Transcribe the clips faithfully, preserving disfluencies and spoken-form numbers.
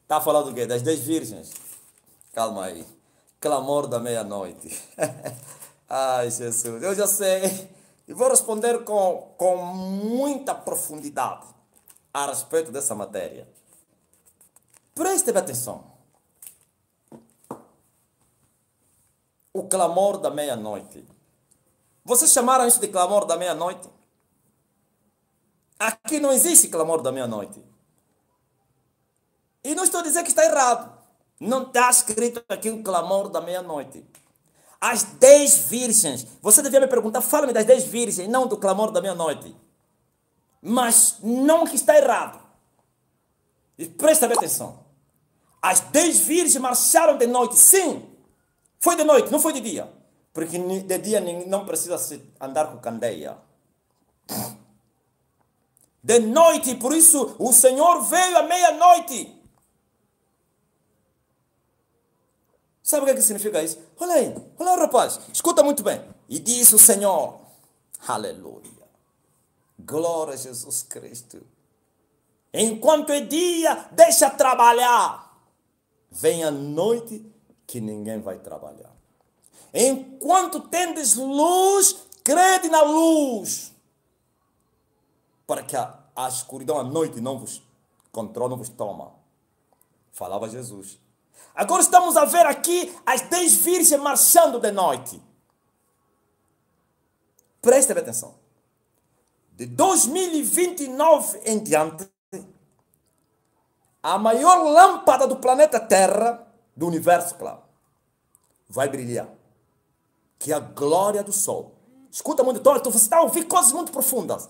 Está a falar do quê? Das dez virgens? Calma aí. Clamor da meia-noite. Ai, Jesus. Eu já sei. E vou responder com, com muita profundidade a respeito dessa matéria. Preste atenção. O clamor da meia-noite. Vocês chamaram isso de clamor da meia-noite? Aqui não existe clamor da meia-noite. E não estou a dizer que está errado. Não está escrito aqui o clamor da meia-noite. As dez virgens. Você devia me perguntar, fala-me das dez virgens, não do clamor da meia-noite. Mas não que está errado. E presta atenção. As dez virgens marcharam de noite. Sim, foi de noite, não foi de dia. Porque de dia não precisa andar com candeia. De noite, por isso o Senhor veio à meia-noite. Sabe o que, é que significa isso? Olha aí, olha aí, rapaz, escuta muito bem. E disse o Senhor, aleluia, glória a Jesus Cristo. Enquanto é dia, deixa trabalhar. Vem a noite que ninguém vai trabalhar. Enquanto tendes luz, crede na luz. Para que a, a escuridão, a noite não vos controla, não vos toma. Falava Jesus. Agora estamos a ver aqui as dez virgens marchando de noite. Preste atenção. De dois mil e vinte e nove em diante, a maior lâmpada do planeta Terra, do universo, claro, vai brilhar. Que é a glória do sol. Escuta muito, você está a ouvir coisas muito profundas.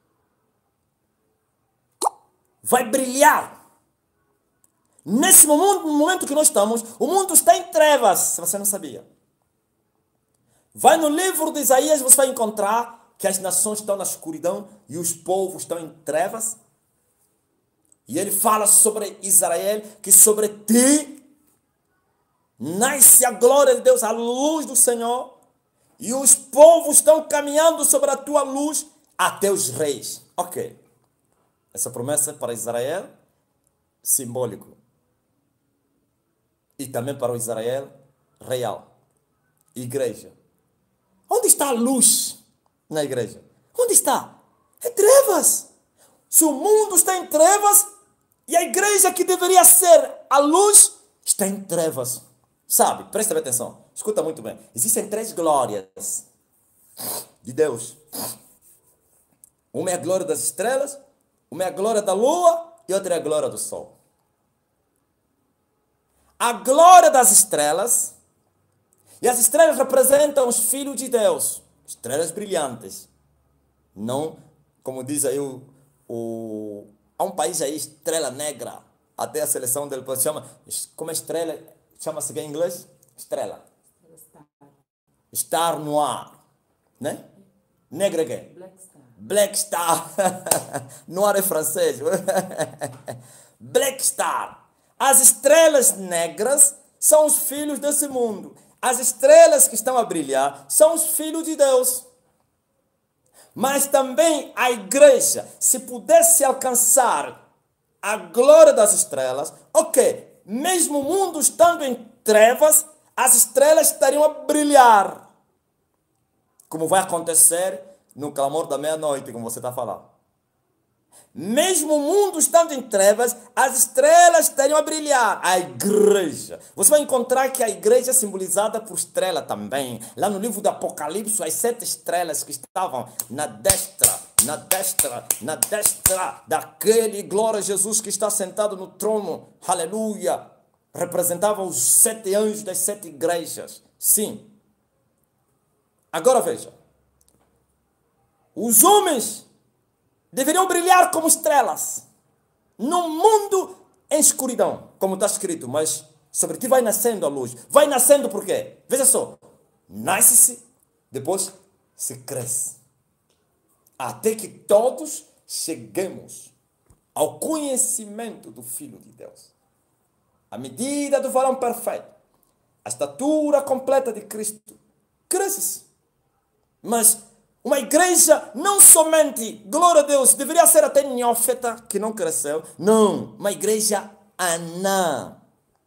Vai brilhar. Nesse momento, no momento que nós estamos, o mundo está em trevas, se você não sabia. Vai no livro de Isaías, você vai encontrar que as nações estão na escuridão e os povos estão em trevas. E ele fala sobre Israel, que sobre ti nasce a glória de Deus, a luz do Senhor. E os povos estão caminhando sobre a tua luz até os reis. Ok. Essa promessa é para Israel, simbólico. E também para o Israel real. Igreja. Onde está a luz na igreja? Onde está? É trevas. Se o mundo está em trevas e a igreja que deveria ser a luz está em trevas. Sabe? Presta atenção. Escuta muito bem. Existem três glórias de Deus. Uma é a glória das estrelas, uma é a glória da lua e outra é a glória do sol. A glória das estrelas, e as estrelas representam os filhos de Deus, estrelas brilhantes. Não, como diz aí o, o há um país aí, estrela negra, até a seleção dele chama, como é estrela, chama-se em inglês? Estrela. Star Noir, né? Negra quê? Black Star. Black Star. Noir é francês. Black Star. As estrelas negras são os filhos desse mundo. As estrelas que estão a brilhar são os filhos de Deus. Mas também a igreja, se pudesse alcançar a glória das estrelas, ok, mesmo o mundo estando em trevas, as estrelas estariam a brilhar. Como vai acontecer no clamor da meia-noite, como você está falando. Mesmo o mundo estando em trevas, as estrelas estariam a brilhar. A igreja. Você vai encontrar que a igreja é simbolizada por estrela também. Lá no livro do Apocalipse, as sete estrelas que estavam na destra, na destra, na destra daquele, glória a Jesus, que está sentado no trono. Aleluia. Representavam os sete anjos das sete igrejas. Sim. Agora veja. Os homens deveriam brilhar como estrelas no mundo em escuridão, como está escrito, mas sobre ti vai nascendo a luz. Vai nascendo por quê? Veja só, nasce-se, depois se cresce, até que todos cheguemos ao conhecimento do Filho de Deus. A medida do varão perfeito, a estatura completa de Cristo, cresce-se. Mas uma igreja não somente, glória a Deus, deveria ser até neófita, que não cresceu. Não, uma igreja anã.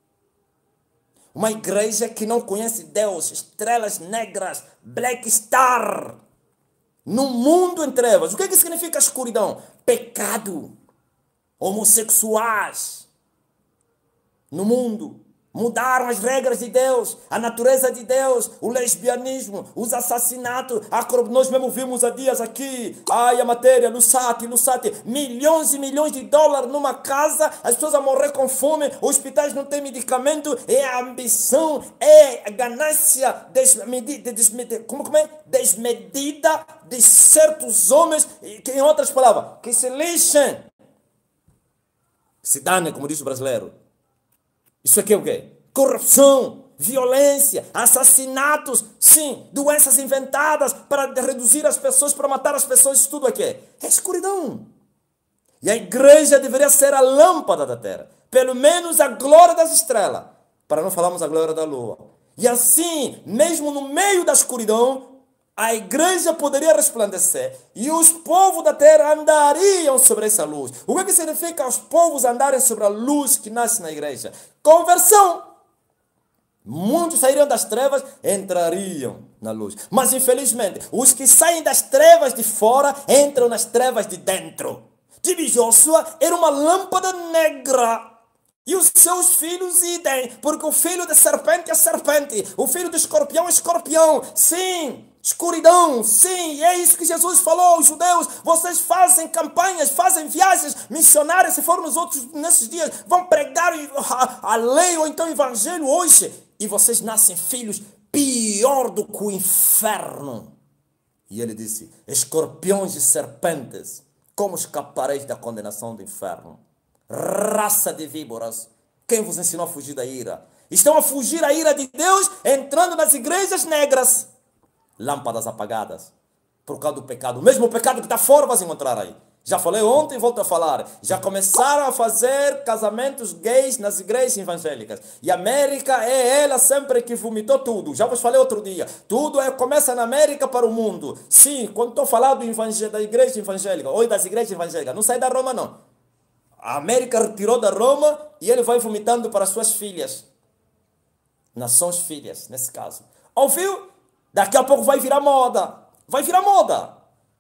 Uma igreja que não conhece Deus, estrelas negras, black star. No mundo em trevas. O que, é que significa escuridão? Pecado. Homossexuais. No mundo. Mudaram as regras de Deus, a natureza de Deus, o lesbianismo, os assassinatos. A, nós mesmo vimos há dias aqui, ai, a matéria, Lusati, Lusati, milhões e milhões de dólares numa casa, as pessoas a morrer com fome, hospitais não têm medicamento, é a ambição, é a ganância desmedida, desmedida, como, como é? desmedida de certos homens, que, em outras palavras, que se lixem, se danem, como diz o brasileiro. Isso aqui é o quê? Corrupção, violência, assassinatos, sim, doenças inventadas para reduzir as pessoas, para matar as pessoas, isso tudo aqui é escuridão. E a igreja deveria ser a lâmpada da terra, pelo menos a glória das estrelas, para não falarmos a glória da lua. E assim, mesmo no meio da escuridão, a igreja poderia resplandecer e os povos da terra andariam sobre essa luz. O que, é que significa os povos andarem sobre a luz que nasce na igreja? Conversão. Muitos sairiam das trevas, entrariam na luz. Mas infelizmente, os que saem das trevas de fora, entram nas trevas de dentro. Tipo, Joshua era uma lâmpada negra. E os seus filhos idem, porque o filho de serpente é serpente, o filho de escorpião é escorpião. Sim, escuridão, sim, é isso que Jesus falou aos judeus. Vocês fazem campanhas, fazem viagens missionárias, se for nos outros, nesses dias, vão pregar a, a lei ou então o evangelho hoje. E vocês nascem filhos pior do que o inferno. E ele disse, escorpiões e serpentes, como escapareis da condenação do inferno? Raça de víboras, quem vos ensinou a fugir da ira? Estão a fugir da ira de Deus, entrando nas igrejas negras. Lâmpadas apagadas, por causa do pecado. O mesmo pecado que está fora vas encontrar aí. Já falei ontem e volto a falar. Já começaram a fazer casamentos gays nas igrejas evangélicas. E a América é ela sempre que vomitou tudo. Já vos falei outro dia. Tudo é, começa na América para o mundo. Sim, quando estou falando do da igreja evangélica, ou das igrejas evangélicas, não sai da Roma não. A América retirou da Roma e ele vai vomitando para suas filhas. Nações filhas, nesse caso. Ouviu? Daqui a pouco vai virar moda. Vai virar moda.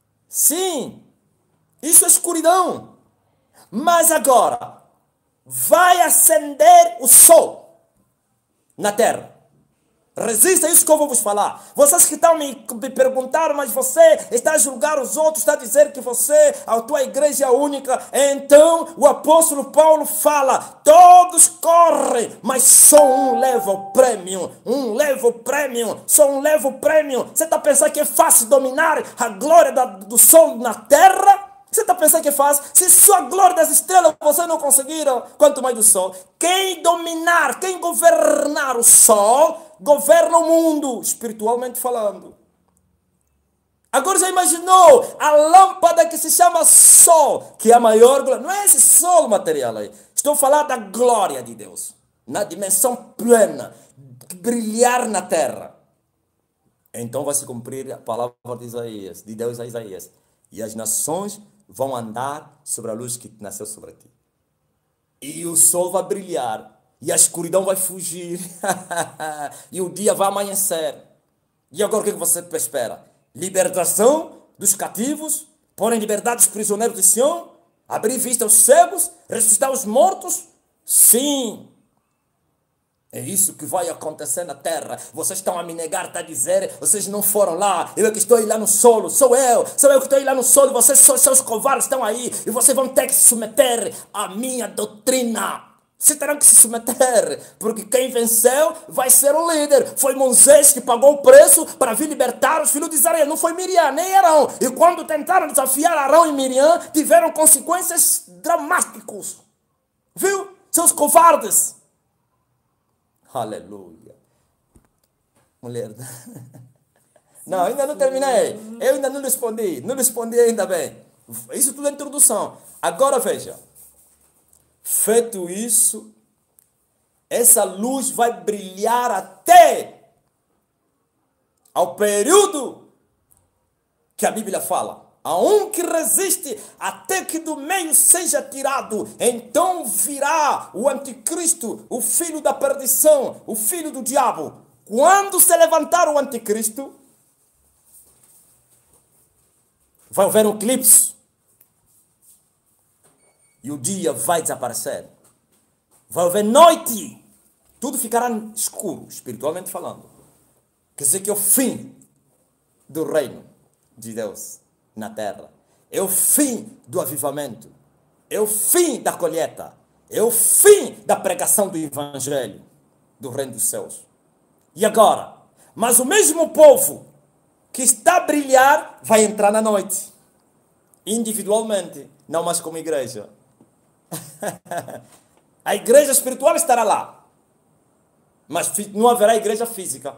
Sim. Isso é escuridão. Mas agora, vai acender o sol na terra. Resista a isso que eu vou vos falar. Vocês que estão me, me perguntando, mas você está a julgar os outros, está a dizer que você, a tua igreja é única. Então o apóstolo Paulo fala, todos correm, mas só um leva o prêmio. Um leva o prêmio, só um leva o prêmio. Você está pensando que é fácil dominar a glória da, do sol na terra? Você está pensando que é fácil? Se só a glória das estrelas vocês não conseguiram, quanto mais do sol. Quem dominar, quem governar o sol, governa o mundo, espiritualmente falando. Agora já imaginou a lâmpada que se chama sol, que é a maior glória. Não é esse sol material aí. Estou a falar da glória de Deus, na dimensão plena, brilhar na terra. Então vai se cumprir a palavra de Isaías, de Deus a Isaías. E as nações vão andar sobre a luz que nasceu sobre ti. E o sol vai brilhar. E a escuridão vai fugir. E o dia vai amanhecer. E agora o que você espera? Libertação dos cativos? Pôr em liberdade os prisioneiros de Sião? Abrir vista aos cegos? Ressuscitar os mortos? Sim. É isso que vai acontecer na terra. Vocês estão a me negar, está a dizer, vocês não foram lá, eu é que estou aí lá no solo, sou eu, sou eu que estou aí lá no solo, vocês são seus covardes, estão aí, e vocês vão ter que se submeter à minha doutrina. Vocês terão que se submeter, porque quem venceu vai ser o líder. Foi Moisés que pagou o preço para vir libertar os filhos de Israel, não foi Miriam, nem Arão. E quando tentaram desafiar Arão e Miriam, tiveram consequências dramáticas. Viu? Seus covardes. Aleluia. Mulher. Não, ainda não terminei. Eu ainda não respondi. Não respondi ainda bem. Isso tudo é introdução. Agora veja. Feito isso, essa luz vai brilhar até ao período que a Bíblia fala. A um que resiste até que do meio seja tirado, então virá o anticristo, o filho da perdição, o filho do diabo. Quando se levantar o anticristo, vai haver um eclipse. E o dia vai desaparecer. Vai haver noite. Tudo ficará escuro, espiritualmente falando. Quer dizer que é o fim do reino de Deus na terra. É o fim do avivamento. É o fim da colheita. É o fim da pregação do evangelho do reino dos céus. E agora? Mas o mesmo povo que está a brilhar vai entrar na noite. Individualmente, não mais como igreja. A igreja espiritual estará lá. Mas não haverá igreja física.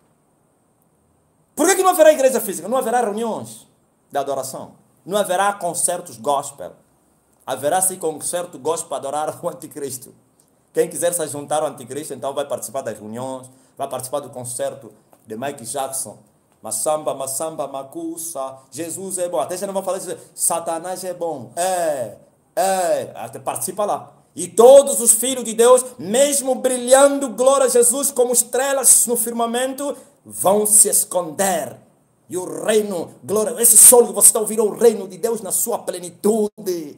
Por que que não haverá igreja física? Não haverá reuniões de adoração. Não haverá concertos gospel. Haverá sim concerto gospel para adorar o anticristo. Quem quiser se juntar ao anticristo, então vai participar das reuniões, vai participar do concerto de Mike Jackson. Massamba, massamba, macuça, Jesus é bom. Até já não vão falar isso, Satanás é bom. É, é, até participa lá. E todos os filhos de Deus, mesmo brilhando, glória a Jesus, como estrelas no firmamento, vão se esconder. E o reino, glória, esse sol que você está ouvindo, é o reino de Deus na sua plenitude.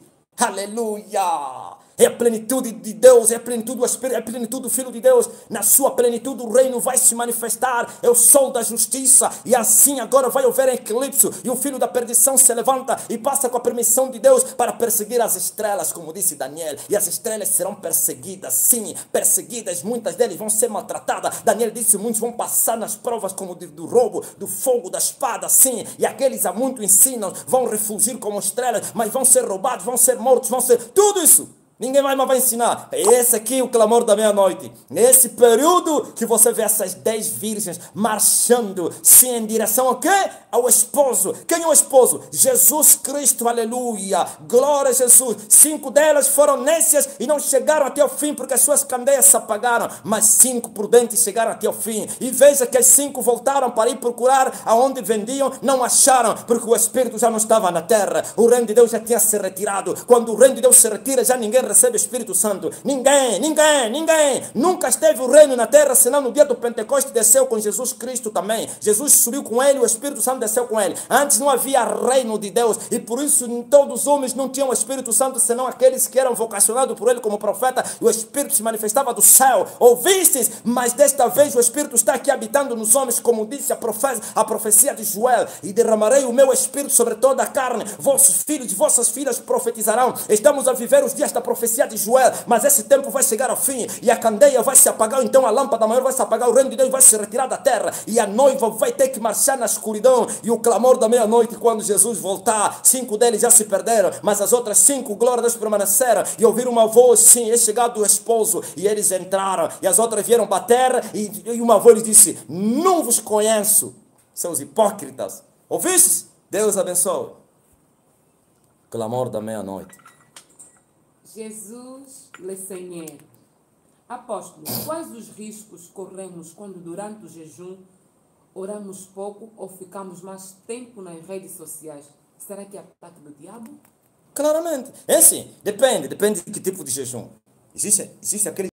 Aleluia! É a plenitude de Deus, é a plenitude do Espírito, é a plenitude do Filho de Deus. Na sua plenitude o reino vai se manifestar. É o sol da justiça. E assim agora vai haver eclipse. E o filho da perdição se levanta e passa com a permissão de Deus para perseguir as estrelas, como disse Daniel. E as estrelas serão perseguidas, sim, perseguidas. Muitas delas vão ser maltratadas. Daniel disse, muitos vão passar nas provas como do, do roubo, do fogo, da espada, sim. E aqueles a muito ensinam vão refugir como estrelas, mas vão ser roubados, vão ser mortos, vão ser... Tudo isso. Ninguém mais vai ensinar. Esse aqui é o clamor da meia-noite. Nesse período que você vê essas dez virgens marchando, sim, em direção ao quê? Ao esposo. Quem é o esposo? Jesus Cristo, aleluia. Glória a Jesus. Cinco delas foram nécias e não chegaram até o fim, porque as suas candeias se apagaram. Mas cinco prudentes chegaram até o fim. E veja que as cinco voltaram para ir procurar aonde vendiam, não acharam, porque o Espírito já não estava na terra. O reino de Deus já tinha se retirado. Quando o reino de Deus se retira, já ninguém recebe o Espírito Santo. Ninguém, ninguém, ninguém. Nunca esteve o reino na terra, senão no dia do Pentecostes desceu com Jesus Cristo também. Jesus subiu com ele, o Espírito Santo desceu com ele. Antes não havia reino de Deus e por isso todos os homens não tinham o Espírito Santo, senão aqueles que eram vocacionados por ele como profeta, e o Espírito se manifestava do céu. Ouvistes? Mas desta vez o Espírito está aqui habitando nos homens, como disse a, profe a profecia de Joel, e derramarei o meu Espírito sobre toda a carne. Vossos filhos e vossas filhas profetizarão. Estamos a viver os dias da profecia de Joel, mas esse tempo vai chegar ao fim e a candeia vai se apagar, então a lâmpada maior vai se apagar, o reino de Deus vai se retirar da terra e a noiva vai ter que marchar na escuridão. E o clamor da meia-noite, quando Jesus voltar, cinco deles já se perderam, mas as outras cinco, glória a Deus, permaneceram e ouviram uma voz, sim, é chegado o esposo, e eles entraram e as outras vieram bater e, e uma voz lhes disse, não vos conheço, seus hipócritas. Ouvistes? Deus abençoe. Clamor da meia-noite. Jesus lhe Senhor. Apóstolo, quais os riscos corremos quando durante o jejum oramos pouco ou ficamos mais tempo nas redes sociais? Será que é ataque do diabo? Claramente. É assim, depende, depende de que tipo de jejum. Existe, existe aquele